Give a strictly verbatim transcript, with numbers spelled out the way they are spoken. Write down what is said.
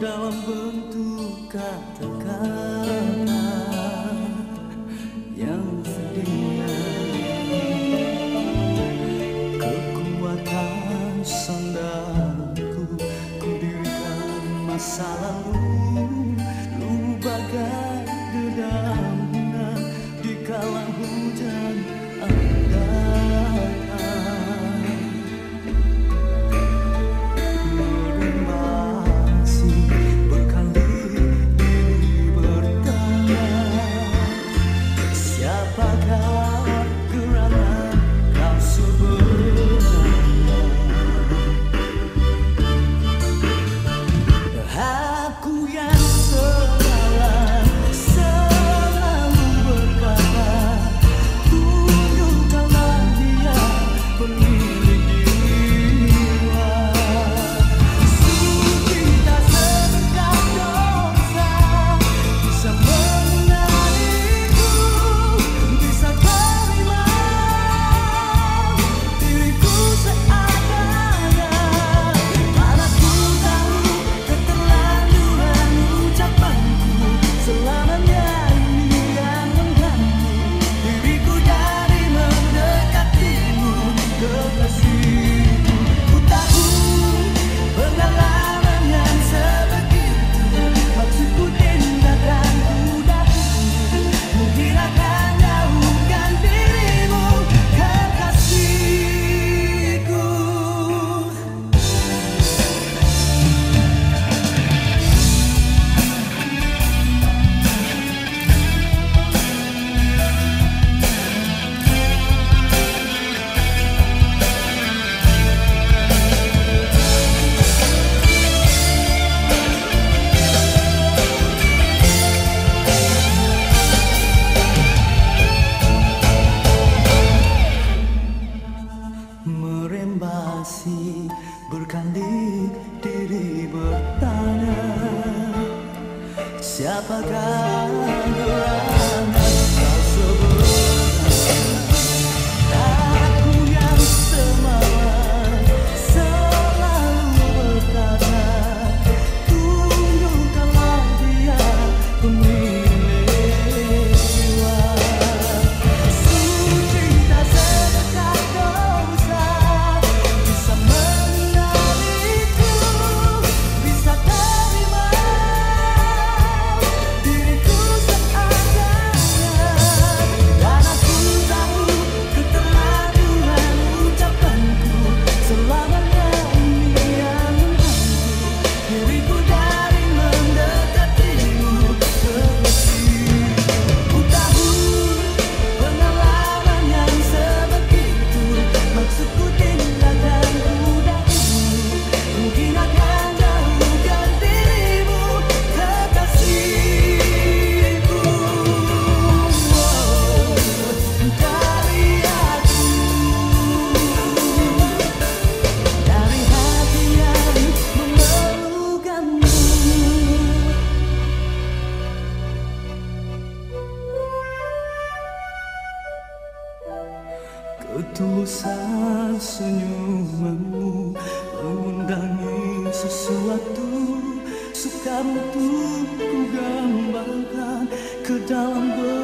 dalam bentuk kata-kata yang sedia. Kekuatan sandalku ku dirikan masa lalu, lu bagai dedaunan di kala hujan ada. Merembasi berkali diri bertanya, siapakah gerangan kau sebenarnya? Aku yang semalam selalu berkata, tunjukkanlah dia pemilik jiwa. Suci tak sedekat dosa bisa mengenaliku, bisa terima diriku seadanya. Dan aku tahu keterlaluan ucapanku selamanya ini yang mengganggu diriku dari mendekatimu kekasih. Ku tahu pengalaman yang sebegitu, maksudku tindakan dahulu mungkin akan jauhkan dirimu kekasihku. Wow, dari aku, dari hati yang memerlukanmu. Ketulusan senyumanmu mengundangi sesuatu, sukar untuk ku gambarkan ke dalam